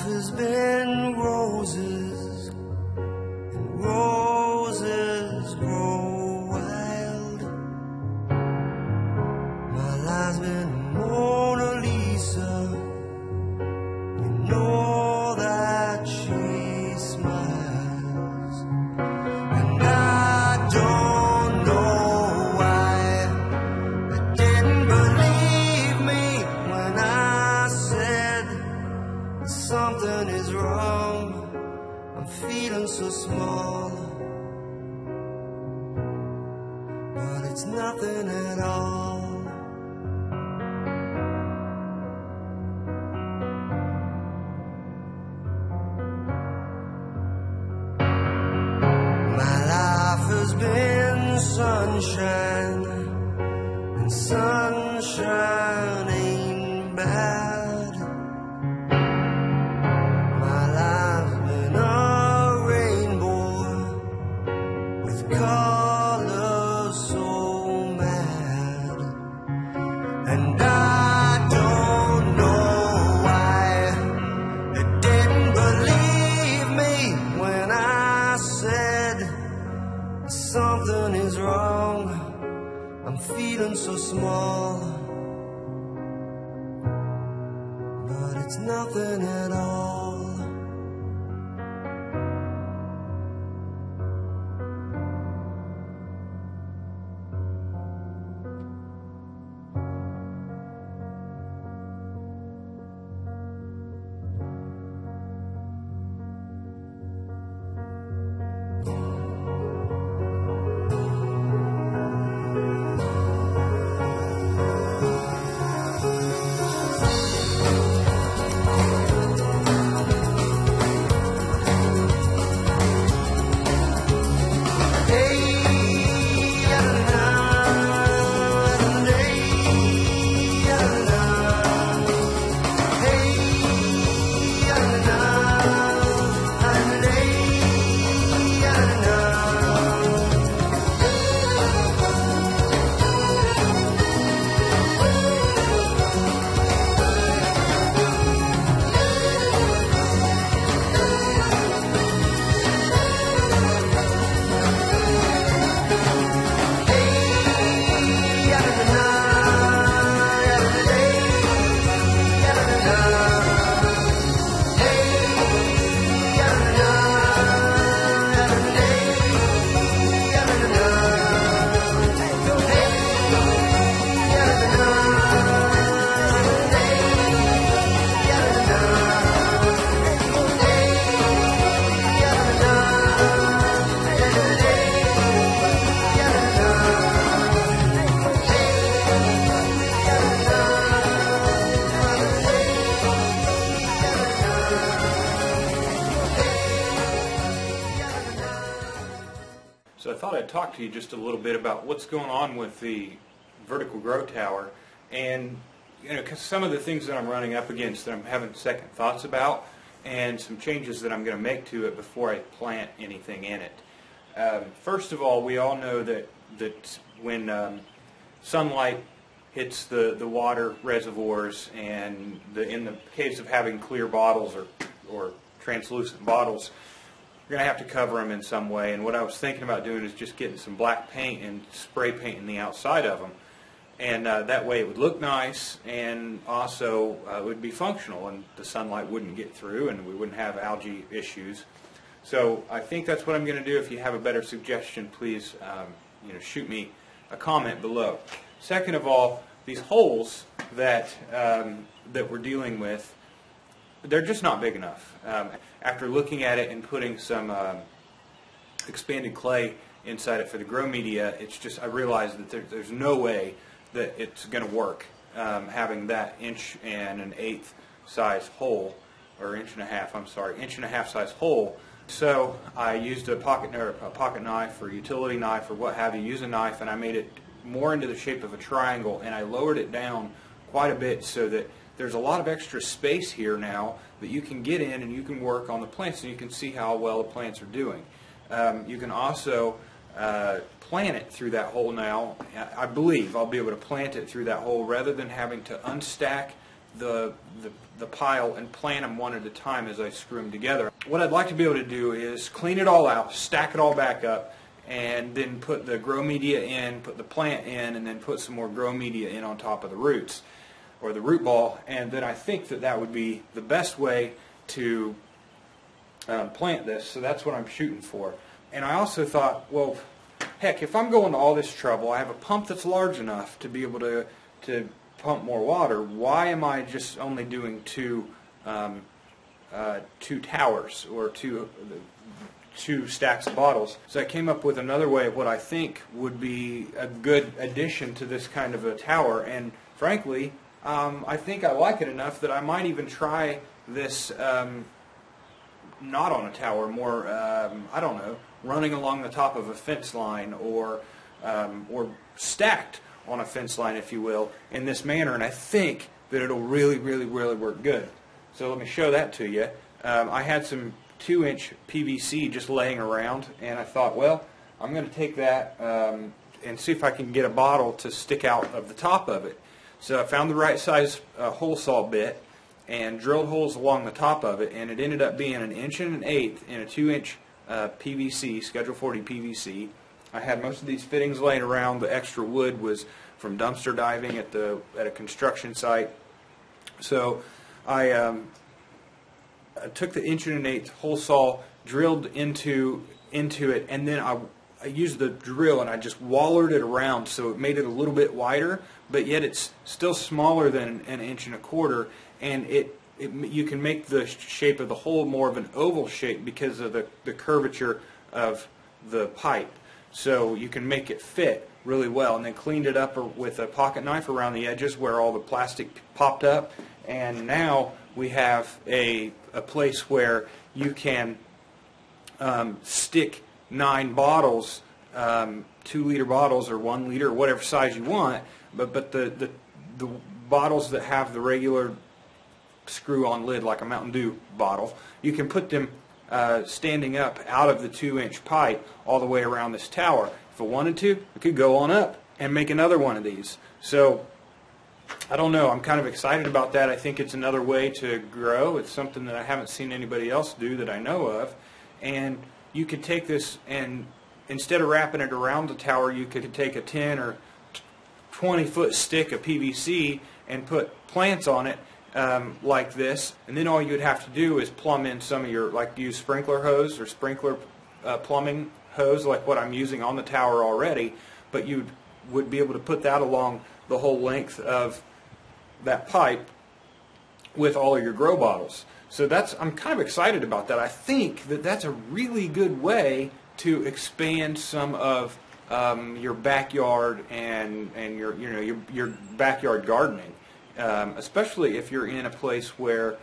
has been roses, and roses grow wild. My life's been a Mona Lisa, you know that she smiles. And I don't know why they didn't believe me when I said something is wrong. I'm feeling so small, but it's nothing at all. My life has been sunshine, and sunshine ain't bad. My life's been a rainbow with colors so mad. And I don't know why they didn't believe me when I said something is wrong. I'm feeling so small, but it's nothing at all. So I thought I'd talk to you just a little bit about what's going on with the Vertical Grow Tower, and cause some of the things that I'm running up against that I'm having second thoughts about, and some changes that I'm going to make to it before I plant anything in it. First of all, we all know that when sunlight hits the water reservoirs, and in the case of having clear bottles or translucent bottles, you're going to have to cover them in some way. And what I was thinking about doing is just getting some black paint and spray painting the outside of them. And that way it would look nice, and also it would be functional, and the sunlight wouldn't get through, and we wouldn't have algae issues. So I think that's what I'm going to do. If you have a better suggestion, please shoot me a comment below. Second of all, these holes that we're dealing with, they're just not big enough. After looking at it and putting some expanded clay inside it for the grow media, I realized that there's no way that it's going to work having that 1.1 size hole, or 1.5 size hole. So I used a pocket knife or utility knife or what have you. Use a knife, and I made it more into the shape of a triangle, and I lowered it down quite a bit so that there's a lot of extra space here now that you can get in and you can work on the plants, and you can see how well the plants are doing. You can also plant it through that hole now. I believe I'll be able to plant it through that hole rather than having to unstack the pile and plant them one at a time as I screw them together. What I'd like to be able to do is clean it all out, stack it all back up, and then put the grow media in, put the plant in, and then put some more grow media in on top of the roots, or the root ball, and then I think that that would be the best way to plant this, so that's what I'm shooting for. And I also thought, well, heck, if I'm going to all this trouble, I have a pump that's large enough to be able to pump more water. Why am I just only doing two towers, or two stacks of bottles? So I came up with another way of what I think would be a good addition to this kind of a tower, and frankly, I think I like it enough that I might even try this not on a tower, more, I don't know, running along the top of a fence line, or stacked on a fence line, if you will, in this manner, and I think that it'll really work good. So let me show that to you. I had some 2-inch PVC just laying around, and I thought, well, I'm going to take that and see if I can get a bottle to stick out of the top of it. So I found the right size hole saw bit and drilled holes along the top of it, and it ended up being 1 1/8 in a 2-inch PVC, Schedule 40 PVC. I had most of these fittings laying around. The extra wood was from dumpster diving at a construction site. So I took the 1 1/8 hole saw, drilled into it, and then I used the drill and I just wallered it around, so it made it a little bit wider, but yet it's still smaller than 1 1/4 inch, and you can make the shape of the hole more of an oval shape because of the curvature of the pipe. So you can make it fit really well, and then cleaned it up with a pocket knife around the edges where all the plastic popped up, and now we have a place where you can stick 9 bottles, 2-liter bottles or 1 liter, or whatever size you want, but the bottles that have the regular screw-on lid like a Mountain Dew bottle, you can put them standing up out of the 2-inch pipe all the way around this tower. If I wanted to, I could go on up and make another one of these. So I don't know, I'm kind of excited about that. I think it's another way to grow. It's something that I haven't seen anybody else do that I know of, and you could take this, and instead of wrapping it around the tower, you could take a 10 or 20-foot stick of PVC and put plants on it like this, and then all you'd have to do is plumb in some of your, like use sprinkler hose or sprinkler plumbing hose like what I'm using on the tower already, but you would be able to put that along the whole length of that pipe with all of your grow bottles. So I'm kind of excited about that. I think that that's a really good way to expand some of your backyard and your backyard gardening, especially if you're in a place where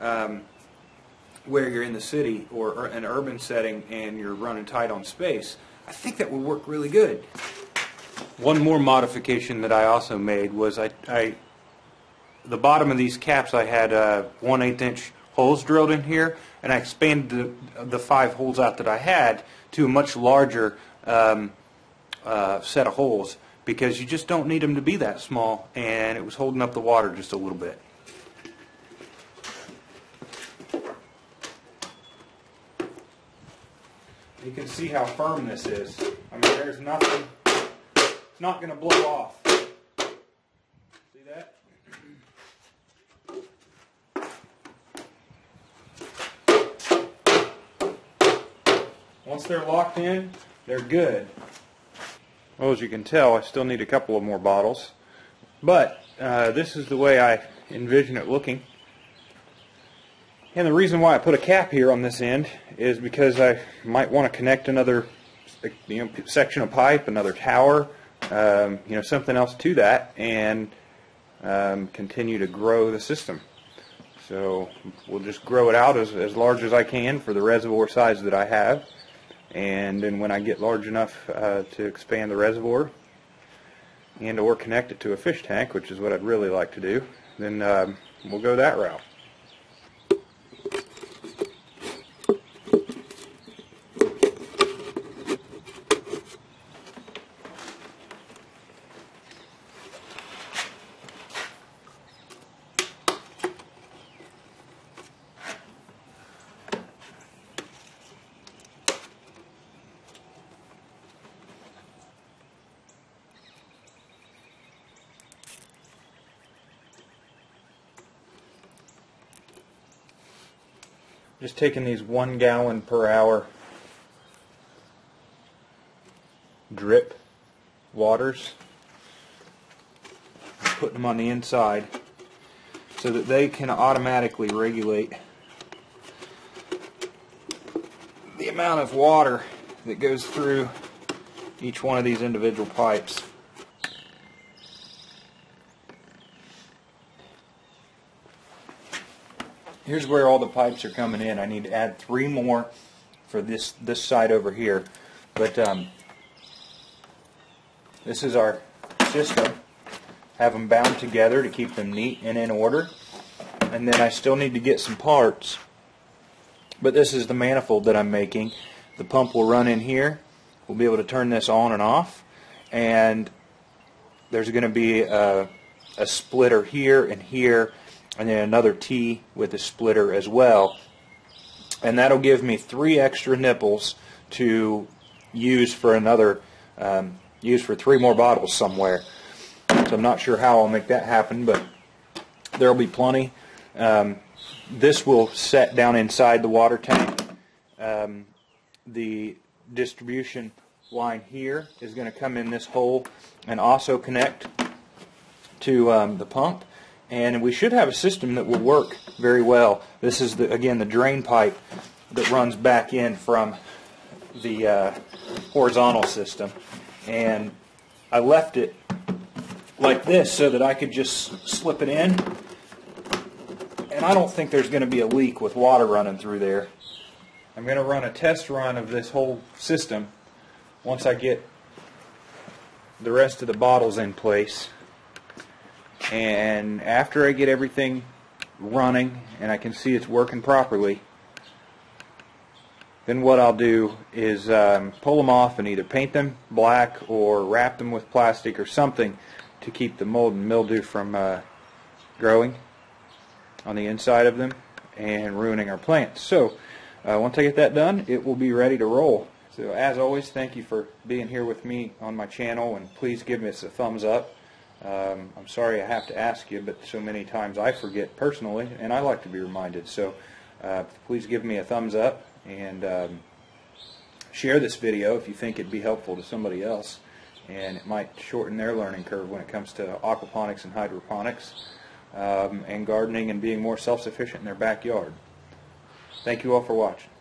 you're in the city or an urban setting and you're running tight on space. I think that would work really good. One more modification that I also made was the bottom of these caps, I had 1/8 inch holes drilled in here, and I expanded the 5 holes out that I had to a much larger set of holes, because you just don't need them to be that small, and it was holding up the water just a little bit. You can see how firm this is. I mean, there's nothing, it's not going to blow off. See that? Once they're locked in, they're good. Well, as you can tell, I still need a couple of more bottles, but this is the way I envision it looking. And the reason why I put a cap here on this end is because I might want to connect another section of pipe, another tower, something else to that, and continue to grow the system. So we'll just grow it out as large as I can for the reservoir size that I have, and then when I get large enough to expand the reservoir and or connect it to a fish tank, which is what I'd really like to do, then we'll go that route. Just taking these 1 gallon per hour drip waters, putting them on the inside so that they can automatically regulate the amount of water that goes through each one of these individual pipes. Here's where all the pipes are coming in. I need to add 3 more for this side over here, but this is our system. Have them bound together to keep them neat and in order, and then I still need to get some parts. But this is the manifold that I'm making. The pump will run in here. We'll be able to turn this on and off, and there's going to be a splitter here and here, and then another T with a splitter as well. And that'll give me 3 extra nipples to use for another, use for 3 more bottles somewhere. So I'm not sure how I'll make that happen, but there'll be plenty. This will set down inside the water tank. The distribution line here is going to come in this hole and also connect to the pump, and we should have a system that will work very well. This is again the drain pipe that runs back in from the horizontal system, and I left it like this so that I could just slip it in, and I don't think there's going to be a leak with water running through there. I'm going to run a test run of this whole system once I get the rest of the bottles in place, and after I get everything running and I can see it's working properly, then what I'll do is pull them off and either paint them black or wrap them with plastic or something to keep the mold and mildew from growing on the inside of them and ruining our plants. So once I get that done, it will be ready to roll. So as always, thank you for being here with me on my channel, and please give us a thumbs up. I'm sorry I have to ask you, but so many times I forget personally, and I like to be reminded. So please give me a thumbs up, and share this video if you think it'd be helpful to somebody else, and it might shorten their learning curve when it comes to aquaponics and hydroponics, and gardening and being more self-sufficient in their backyard. Thank you all for watching.